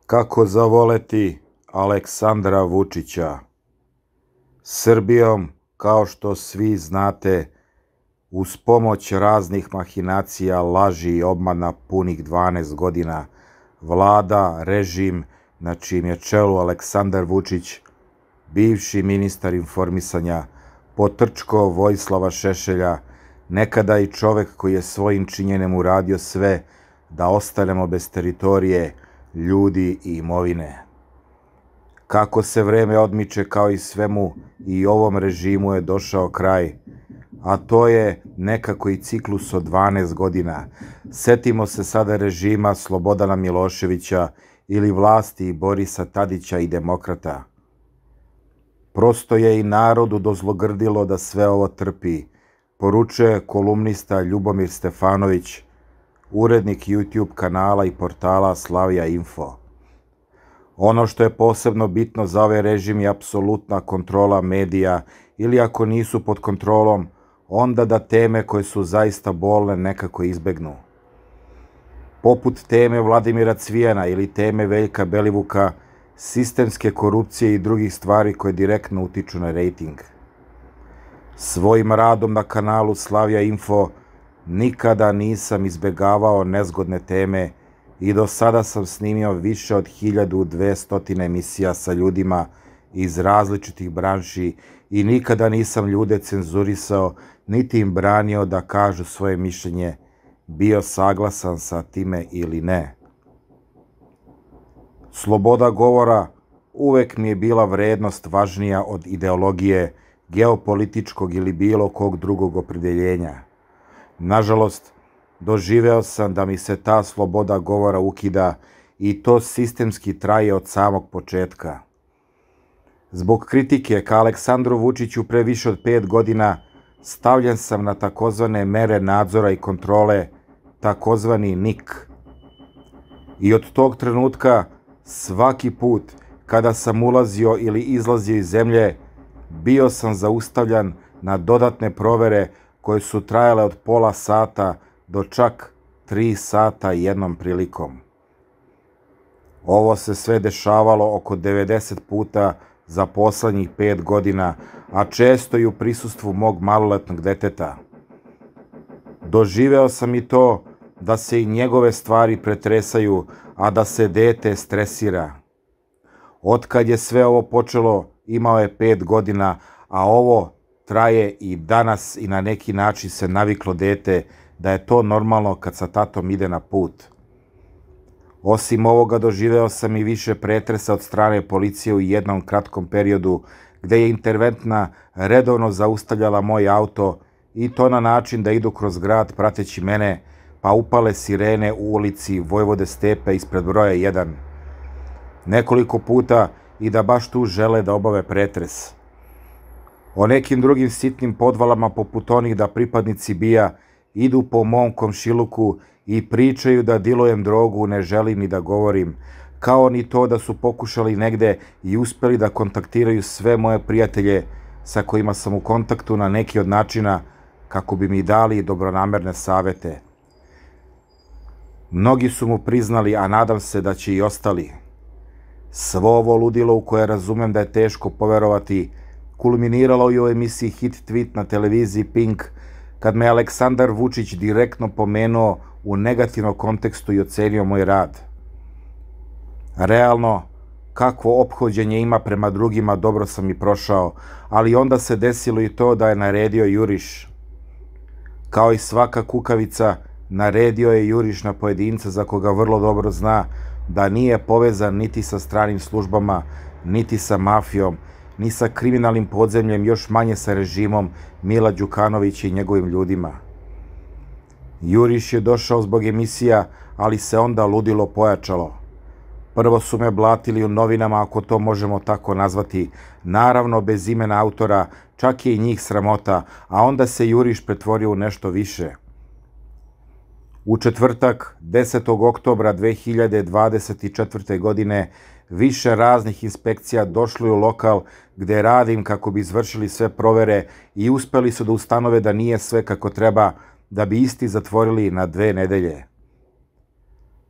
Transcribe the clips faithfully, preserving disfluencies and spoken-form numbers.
Kako zavoleti Aleksandra Vučića? Srbijom, kao što svi znate, uz pomoć raznih mahinacija, laži i obmana punih dvanaest godina, vlada režim na čijem je čelu Aleksandar Vučić, bivši ministar informisanja, potrčko Vojislava Šešelja, nekada i čovek koji je svojim činjenjem uradio sve da ostanemo bez teritorije, ljudi i imovine. Kako se vreme odmiče, kao i svemu, i ovom režimu je došao kraj, a to je nekako i ciklus od dvanaest godina. Setimo se sada režima Slobodana Miloševića ili vlasti Borisa Tadića i demokrata. Prosto je i narodu dozlogrdilo da sve ovo trpi, poručuje kolumnista Ljubomir Stefanović, urednik YouTube kanala i portala Slavija Info. Ono što je posebno bitno za ovaj režim je apsolutna kontrola medija ili ako nisu pod kontrolom, onda da teme koje su zaista bolne nekako izbegnu. Poput teme Vladimira Cvijana ili teme Veljka Belivuka, sistemske korupcije i drugih stvari koje direktno utiču na rejting. Svojim radom na kanalu Slavija Info nikada nisam izbegavao nezgodne teme i do sada sam snimio više od hiljadu dvesta emisija sa ljudima iz različitih branši i nikada nisam ljude cenzurisao, niti im branio da kažu svoje mišljenje, bio saglasan sa time ili ne. Sloboda govora uvek mi je bila vrednost važnija od ideologije, geopolitičkog ili bilo kog drugog opredeljenja. Nažalost, doživeo sam da mi se ta sloboda govora ukida i to sistemski traje od samog početka. Zbog kritike ka Aleksandru Vučiću pre više od pet godina stavljen sam na takozvane mere nadzora i kontrole, takozvani N I K. I od tog trenutka svaki put kada sam ulazio ili izlazio iz zemlje, bio sam zaustavljan na dodatne provere koje su trajale od pola sata do čak tri sata jednom prilikom. Ovo se sve dešavalo oko devedeset puta za poslednjih pet godina, a često i u prisustvu mog maloletnog deteta. Doživeo sam i to da se i njegove stvari pretresaju, a da se dete stresira. Otkad je sve ovo počelo, imao je pet godina, a ovo traje i danas i na neki način se naviklo dete da je to normalno kad sa tatom ide na put. Osim ovoga doživeo sam i više pretresa od strane policije u jednom kratkom periodu gde je interventna redovno zaustavljala moj auto i to na način da idu kroz grad prateći mene, pa upale sirene u ulici Vojvode Stepe ispred broja jedan. Nekoliko puta i da baš tu žele da obave pretres. O nekim drugim sitnim podvalama poput onih da pripadnici B I A idu po mom komšiluku i pričaju da dilujem drogu, ne želim ni da govorim, kao ni to da su pokušali negde i uspeli da kontaktiraju sve moje prijatelje sa kojima sam u kontaktu na neki od načina kako bi mi dali dobronamerne savete. Mnogi su mu priznali, a nadam se da će i ostali. Svo ovo ludilo u koje razumem da je teško poverovati, kulminiralo i u emisiji Hit Tweet na televiziji Pink, kad me Aleksandar Vučić direktno pomenuo u negativnom kontekstu i ocenio moj rad. Realno, kakvo ophođenje ima prema drugima dobro sam i prošao, ali onda se desilo i to da je naredio juriš. Kao i svaka kukavica, naredio je juriš na pojedinca za koga vrlo dobro zna da nije povezan niti sa stranim službama, niti sa mafijom, ni sa kriminalnim podzemljem, još manje sa režimom Mila Đukanovića i njegovim ljudima. Juriš je došao zbog emisija, ali se onda ludilo pojačalo. Prvo su me blatili u novinama, ako to možemo tako nazvati, naravno bez imena autora, čak je i njih sramota, a onda se juriš pretvorio u nešto više. U četvrtak, desetog oktobra dve hiljade dvadeset četvrte. godine, više raznih inspekcija došlo je u lokal gde radim kako bi izvršili sve provere i uspeli su da ustanove da nije sve kako treba, da bi isti zatvorili na dve nedelje.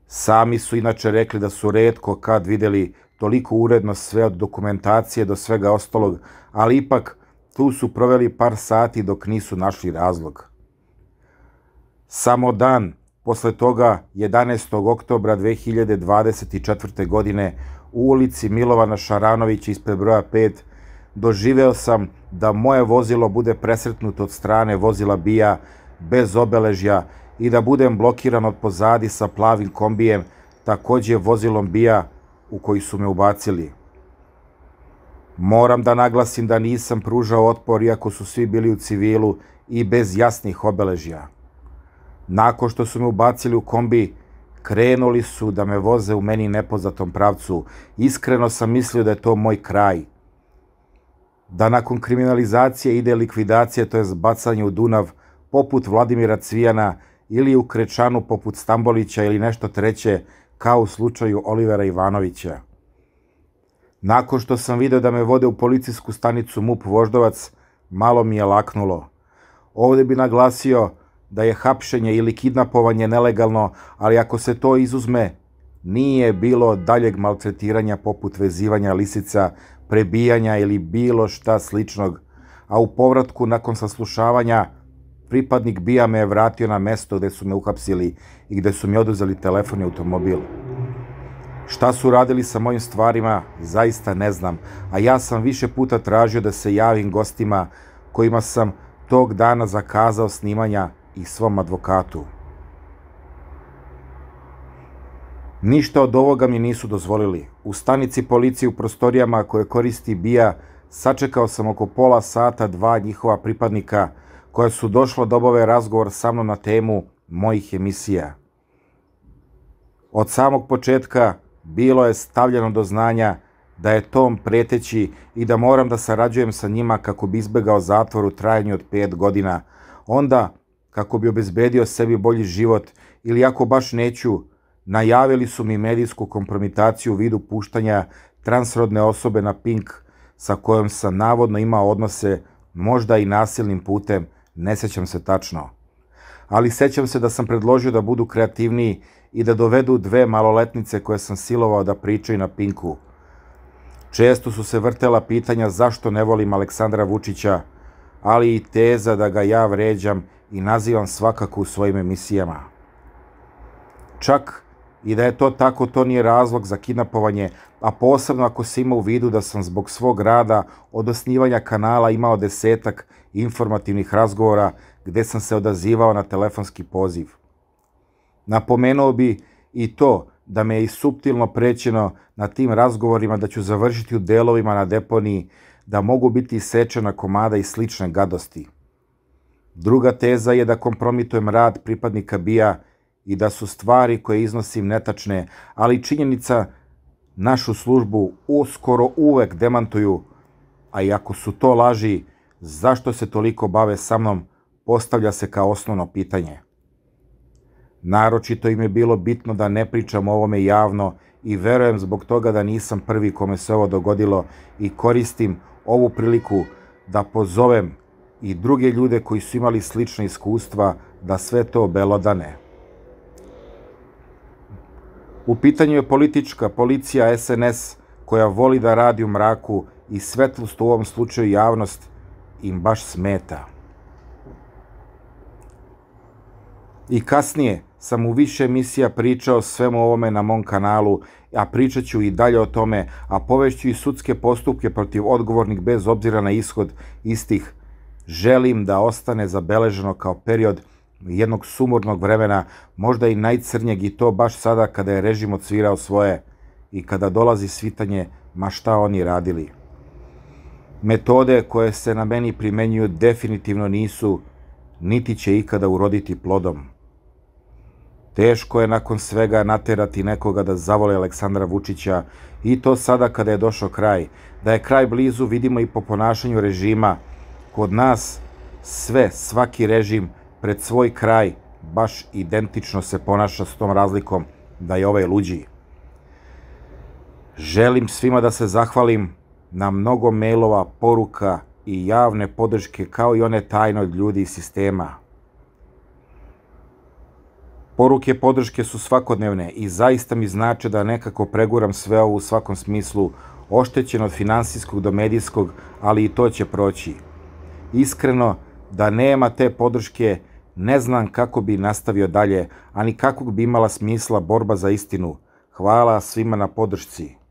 Sami su inače rekli da su retko kad vidjeli toliko uredno sve od dokumentacije do svega ostalog, ali ipak tu su proveli par sati dok nisu našli razlog. Samo dan posle toga, jedanaestog oktobra dve hiljade dvadeset četvrte. godine, u ulici Milovana Šaranovića ispred broja pet, doživeo sam da moje vozilo bude presretnuto od strane vozila BIA bez obeležja i da budem blokiran od pozadi sa plavim kombijem, takođe vozilom BIA u koji su me ubacili. Moram da naglasim da nisam pružao otpor iako su svi bili u civilu i bez jasnih obeležja. Nakon što su me ubacili u kombi, krenuli su da me voze u meni nepoznatom pravcu. Iskreno sam mislio da je to moj kraj. Da nakon kriminalizacije ide likvidacija, to je bacanje u Dunav, poput Vladimira Cvijana ili u Krečanu poput Stambolića ili nešto treće, kao u slučaju Olivera Ivanovića. Nakon što sam video da me vode u policijsku stanicu MUP Voždovac, malo mi je laknulo. Ovdje bi naglasio da je hapšenje ili kidnapovanje nelegalno, ali ako se to izuzme, nije bilo daljeg maltretiranja poput vezivanja lisica, prebijanja ili bilo šta sličnog, a u povratku nakon saslušavanja pripadnik BIA me je vratio na mesto gde su me uhapsili i gde su mi oduzeli telefon i automobil. Šta su radili sa mojim stvarima, zaista ne znam, a ja sam više puta tražio da se javim gostima kojima sam tog dana zakazao snimanja i svom advokatu. Ništa od ovoga mi nisu dozvolili. U stanici policije u prostorijama koje koristi BIA sačekao sam oko pola sata dva njihova pripadnika koja su došla da obave razgovor sa mnom na temu mojih emisija. Od samog početka bilo je stavljeno do znanja da je Tom preteći i da moram da sarađujem sa njima kako bi izbegao zatvor u trajanju od pet godina. Onda, kako bi obezbedio sebi bolji život ili ako baš neću, najavili su mi medijsku kompromitaciju u vidu puštanja transrodne osobe na Pink sa kojom sam navodno imao odnose, možda i nasilnim putem, ne sećam se tačno. Ali sećam se da sam predložio da budu kreativniji i da dovedu dve maloletnice koje sam silovao da pričaju na Pinku. Često su se vrtela pitanja zašto ne volim Aleksandra Vučića, ali i teza da ga ja vređam i nazivam svakako u svojim emisijama. Čak i da je to tako, to nije razlog za kidnapovanje, a posebno ako se ima u vidu da sam zbog svog rada od osnivanja kanala imao desetak informativnih razgovora gde sam se odazivao na telefonski poziv. Napomenuo bi i to da me je i suptilno prećeno na tim razgovorima da ću završiti u delovima na deponiji, da mogu biti isečena komada i slične gadosti. Druga teza je da kompromitujem rad pripadnika BIA i da su stvari koje iznosim netačne, ali činjenica našu službu uskoro uvek demantuju, a i ako su to laži, zašto se toliko bave sa mnom, postavlja se kao osnovno pitanje. Naročito im je bilo bitno da ne pričam o ovome javno i verujem zbog toga da nisam prvi kome se ovo dogodilo i koristim ovu priliku da pozovem i druge ljude koji su imali slične iskustva da sve to obelodane. U pitanju je politička policija S N S koja voli da radi u mraku i svetlost, u ovom slučaju javnost, im baš smeta. I kasnije sam u više emisija pričao svemu ovome na mom kanalu, a pričat ću i dalje o tome, a povešću i sudske postupke protiv odgovornih bez obzira na ishod istih. Želim da ostane zabeleženo kao period jednog sumornog vremena, možda i najcrnjeg, i to baš sada kada je režim odsvirao svoje i kada dolazi svitanje, ma šta oni radili. Metode koje se na meni primenjuju definitivno nisu, niti će ikada uroditi plodom. Teško je nakon svega naterati nekoga da zavoli Aleksandra Vučića i to sada kada je došao kraj. Da je kraj blizu vidimo i po ponašanju režima. Kod nas sve, svaki režim pred svoj kraj baš identično se ponaša, s tom razlikom da je ovaj luđi. Želim svima da se zahvalim na mnogo mailova, poruka i javne podrške, kao i one tajne od ljudi iz sistema. Poruke podrške su svakodnevne i zaista mi znače da nekako preguram sve ovo u svakom smislu, oštećen od finansijskog do medijskog, ali i to će proći. Iskreno, da nema te podrške, ne znam kako bi nastavio dalje, ani kakvog bi imala smisla borba za istinu. Hvala svima na podršci.